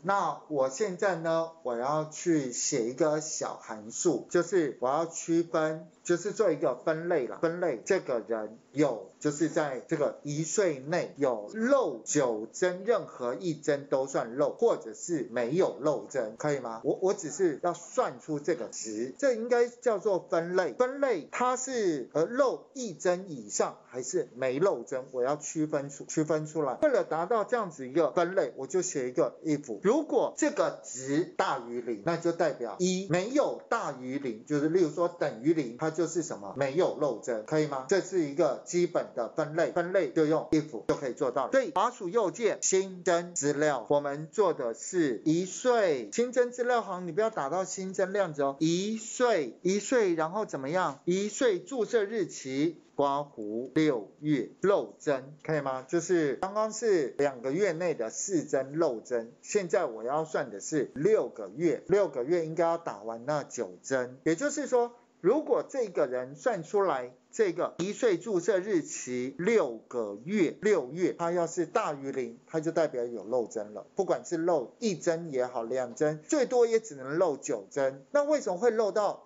那我现在呢，我要去写一个小函数，就是我要区分，就是做一个分类啦。分类这个人就是在这个1岁内有漏9针，任何一针都算漏，或者是没有漏针，可以吗？我只是要算出这个值，这应该叫做分类。分类它是漏1针以上还是没漏针，我要区分出来。为了达到这样子一个分类，我就写一个 if， 如果这个值大于0，那就代表1没有大于0，就是例如说等于0，它就是什么？没有漏针，可以吗？这是一个基本的分类，分类就用 if 就可以做到了。所以滑鼠右键新增资料，我们做的是1岁，新增资料行你不要打到新增量子哦，1岁，然后怎么样？1岁注射日期刮弧6月漏针，可以吗？就是刚刚是2个月内的4针漏针，现在我要算的是6个月，6个月应该要打完那9针，也就是说，如果这个人算出来这个1岁注射日期6个月，6月，它要是大于0，它就代表有漏针了。不管是漏1针也好，2针，最多也只能漏9针。那为什么会漏到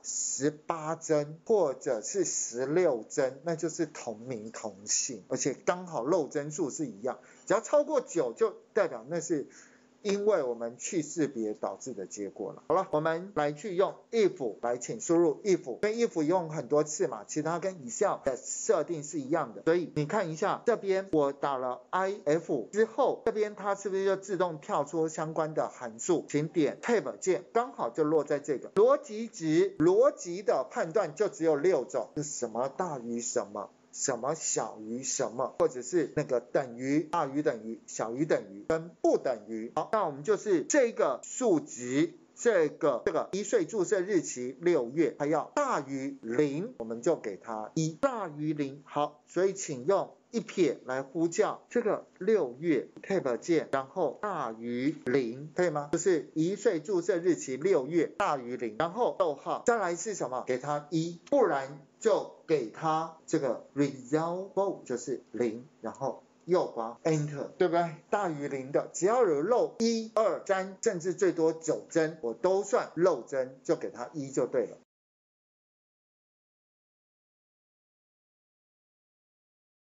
18针或者是16针？那就是同名同姓，而且刚好漏针数是一样，只要超过9就代表那是因为我们去识别导致的结果了。好了，我们来去用 if 来，请输入 if， 因为 if 用很多次嘛，其实它跟以下的设定是一样的，所以你看一下这边我打了 if 之后，这边它是不是就自动跳出相关的函数？请点 tab 键，刚好就落在这个逻辑值，逻辑的判断就只有6种，是什么大于什么，什么小于什么，或者是那个等于、大于等于、小于等于跟不等于。好，那我们就是这个数值，这个1岁注射日期6月，它要大于0，我们就给它1，大于0。好，所以请用1撇来呼叫这个6月 tab 键，然后大于0，可以吗？就是1岁注射日期6月大于0，然后逗号，再来是什么？给它1，不然就给它这个 result 就是0，然后右滑 Enter， 对不对？大于0的，只要有漏1、2、3，甚至最多9针，我都算漏针，就给它1就对了。